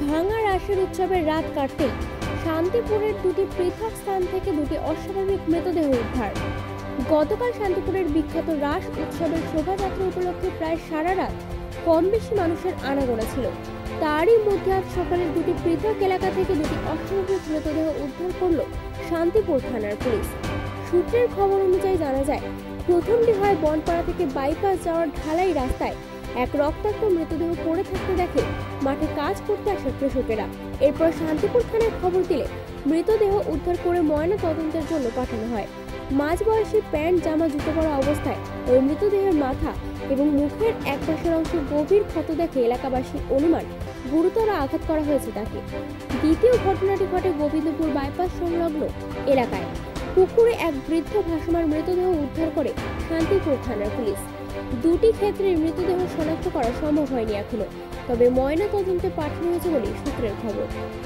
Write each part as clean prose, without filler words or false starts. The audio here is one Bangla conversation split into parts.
ভাঙা রাসের উৎসবের রাত কাটতেই শান্তিপুরের দুটি পৃথক স্থান থেকে দুটি অস্বাভাবিক মৃতদেহ উদ্ধার। গতকাল শান্তিপুরের বিখ্যাত রাস উৎসবের শোভাযাত্রা উপলক্ষে প্রায় সারা রাত কম বেশি মানুষের আনাগোনা ছিল। তারই মধ্যে আজ সকালে দুটি পৃথক এলাকা থেকে দুটি অস্বাভাবিক মৃতদেহ উদ্ধার করল শান্তিপুর থানার পুলিশ। সূত্রের খবর অনুযায়ী জানা যায়, প্রথমটি হয় বনপাড়া থেকে বাইপাস যাওয়ার ঢালাই রাস্তায় এক রক্তাক্ত মৃতদেহ পড়ে থাকতে দেখে মাঠে কাজ করতে আসে কৃষকেরা। এরপর শান্তিপুর থানায় খবর দিলে মৃতদেহ উদ্ধার করে ময়না তদন্তের জন্য পাঠানো হয়। মাঝবয়সী প্যান্ট জামা জুতো পরা অবস্থায় ওই মৃতদেহের মাথা এবং মুখের এক পাশের অংশ গভীর ক্ষত দেখে এলাকাবাসী অনুমান গুরুতর আঘাত করা হয়েছে তাকে। দ্বিতীয় ঘটনাটি ঘটে গোবিন্দপুর বাইপাস সংলগ্ন এলাকায়। পুকুরে এক বৃদ্ধ ভাসমান মৃতদেহ উদ্ধার করে শান্তিপুর থানার পুলিশ। দুটি ক্ষেত্রে মৃতদেহ শনাক্ত করা সম্ভব হয়নি এখনো, তবে ময়না তদন্তে পাঠানো হয়েছে বলে সূত্রের খবর।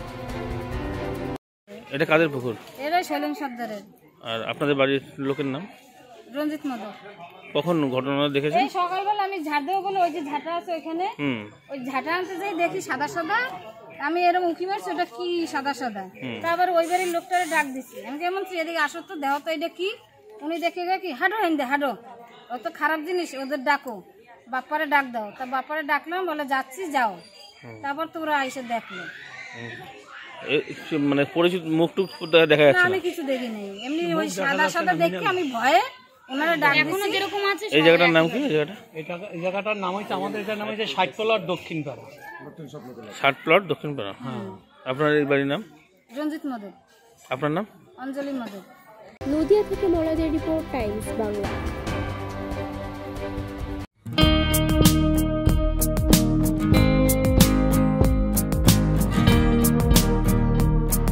এটা কাদের পুকুর? এটা শৈলেন সর্দারের। আর আপনাদের বাড়ির লোকের নাম? রঞ্জিত মদক। কখন ঘটনা দেখেছেন? এই সকালবেলা আমি ঝাড় দেবো বলে ওই যে ঝাঁটা আছে ওইখানে, ওই ঝাঁটা আনতে যাই দেখি সাদা সাদা, আমি এরকম উঁকি মারছি ওটা কি সাদা সাদা। তারপর ওই বাড়ির লোকটারে ডাক দিচ্ছি, আমি কেমন এদিকে আসো তো, দেহ তো এটা কি। উনি দেখে কি হাঁটো হেন্দে হাঁটো, ও তো খারাপ জিনিস, ওদের ডাকো, বাপ্পারে ডাক দাও। তা বাপ্পারে ডাকলাম, বলে যাচ্ছি যাও। তারপর তোরা এসে দেখলো। মানে পরিচিত মুখ টুক দেখা যাচ্ছে? আমি কিছু দেখি নাই, এমনি ওই সাদা সাদা দেখি আমি ভয়ে ওনারা ডাক দিচ্ছি। যেরকম আছে। এই জায়গাটার নাম কি? এই জায়গাটার নাম হচ্ছে, আমাদের এটার নাম হচ্ছে 60 প্লট দক্ষিণ পাড়া। 60 প্লট দক্ষিণ পাড়া। আপনার এই বাড়ির নাম? রঞ্জিত মদক। আপনার নাম? অঞ্জলি মদক। নদিয়া থেকে মলাদের রিপোর্ট, টাইমস বাংলা।